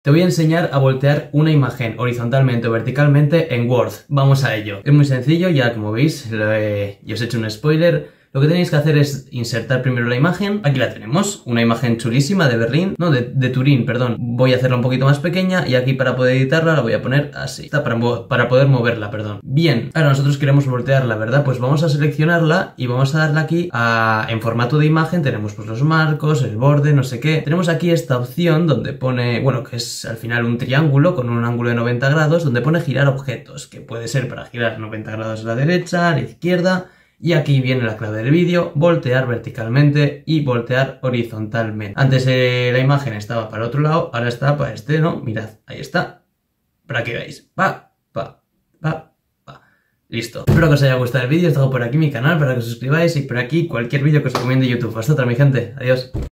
Te voy a enseñar a voltear una imagen horizontalmente o verticalmente en Word. Vamos a ello. Es muy sencillo, ya como veis, yo os he hecho un spoiler. Lo que tenéis que hacer es insertar primero la imagen. Aquí la tenemos, una imagen chulísima de Berlín, no, de Turín, perdón. Voy a hacerla un poquito más pequeña y aquí para poder editarla la voy a poner así. Está para poder moverla, perdón. Bien, ahora nosotros queremos voltearla, ¿verdad? Pues vamos a seleccionarla y vamos a darle aquí en formato de imagen. Tenemos pues los marcos, el borde, no sé qué. Tenemos aquí esta opción donde pone, bueno, que es al final un triángulo con un ángulo de 90 grados, donde pone girar objetos, que puede ser para girar 90 grados a la derecha, a la izquierda. Y aquí viene la clave del vídeo: voltear verticalmente y voltear horizontalmente. Antes la imagen estaba para el otro lado, ahora está para este, ¿no? Mirad, ahí está. Para que veáis. Pa. Listo. Espero que os haya gustado el vídeo. Os dejo por aquí mi canal para que os suscribáis y por aquí cualquier vídeo que os recomiende YouTube. Hasta otra, mi gente. Adiós.